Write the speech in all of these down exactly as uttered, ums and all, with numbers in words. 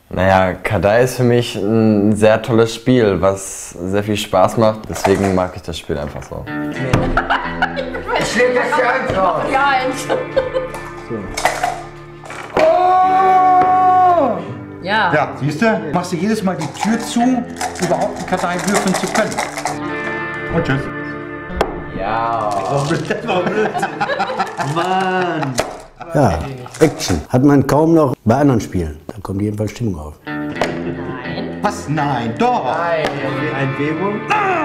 Naja, Kadai ist für mich ein sehr tolles Spiel, was sehr viel Spaß macht. Deswegen mag ich das Spiel einfach so. Ich schläge das hier eins raus. Ja, eins. So. Oh! Ja. Ja, siehst du? Machst du jedes Mal die Tür zu, überhaupt einen Kadai würfeln zu können. Und tschüss. Ja. Das war blöd. Mann. Ja, Action. Hat man kaum noch bei anderen Spielen. Da kommt jedenfalls Stimmung auf. Nein. Was? Nein, doch! Nein. Ein Bebung.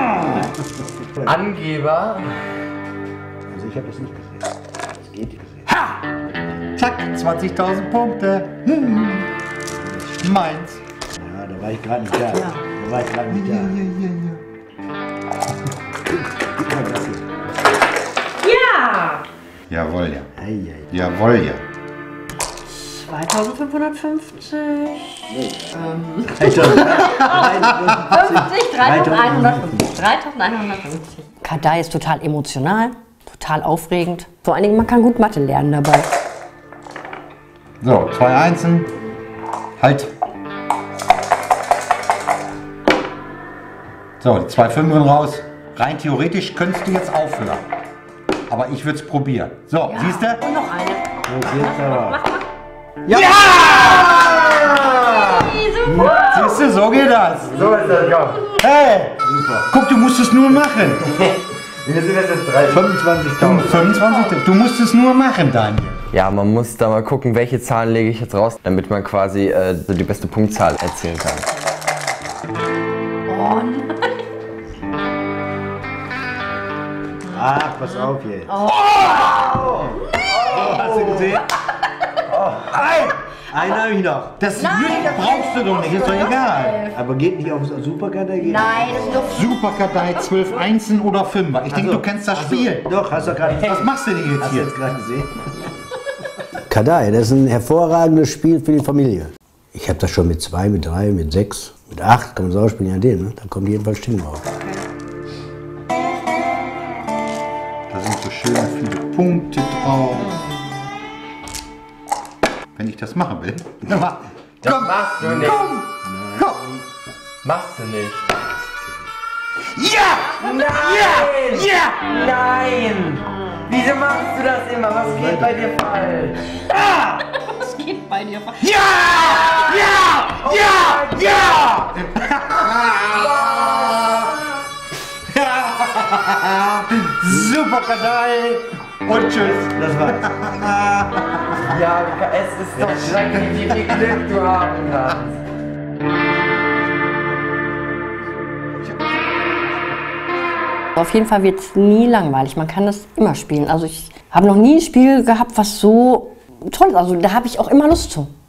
Angeber. Also ich habe das nicht gesehen. Das geht nicht gesehen. Ha! Zack, zwanzigtausend Punkte. Hm. Meins. Ja, da war ich gerade nicht da. Ja. Da war ich gerade nicht da. Guck mal das hier. Ja. Jawohl, ja. Ei, ei. Jawohl, ja. zweitausendfünfhundertfünfzig. Ähm. dreitausendfünfzig. fünfzig, dreitausendeinhundertfünfzig. dreitausendeinhundertfünfzig. Kadai ist total emotional, total aufregend. Vor allen Dingen, man kann gut Mathe lernen dabei. So, zwei Einsen. Halt. So, die zwei Fünfen raus. Rein theoretisch könntest du jetzt aufhören. Aber ich würde es probieren. So, Ja. siehst du? Und noch eine. So, jetzt aber. Mach mal. Ja! Hey, super. Siehst du, so geht das. So ist das, ja. Hey! Super. Guck, du musst es nur machen. Wir sind jetzt drei. fünfundzwanzigtausend. fünfundzwanzig? Du musst es nur machen, Daniel. Ja, man muss da mal gucken, welche Zahlen lege ich jetzt raus, damit man quasi äh, so die beste Punktzahl erzielen kann. Oh nein. Ah, pass auf hier. Oh. Oh, hast du gesehen? Oh. Einen habe ich noch. Das Nein, das brauchst du doch nicht, ist doch egal. Aber geht nicht auf Superkarte? Geht Nein, das ist doch. Superkadei, zwölf Einsen oder Fünfer. Ich denke, so. du kennst das Ach so. Spiel. Doch, hast du gerade. Was machst du denn jetzt Hast du hier? jetzt gerade gesehen? Kadai, das ist ein hervorragendes Spiel für die Familie. Ich habe das schon mit zwei, mit drei, mit sechs, mit acht, kann man es auch spielen, ja den, ne? Da kommt jedenfalls Stimmung auf. Da sind so schön viele Punkte drauf. Wenn ich das machen will. Dann mach. Das Komm, machst du nicht. komm, komm. Machst du nicht. Ja! Nein! Ja! Ja! Nein! Wieso machst du das immer? Was geht bei dir falsch? Was geht bei dir? Ja! Ja! Ja! Ja! Superkadei! Und tschüss. Das war's. Ja, es ist doch schrecklich, wie viel Glück du haben kannst. Auf jeden Fall wird es nie langweilig. Man kann das immer spielen. Also ich habe noch nie ein Spiel gehabt, was so toll ist. Also da habe ich auch immer Lust zu.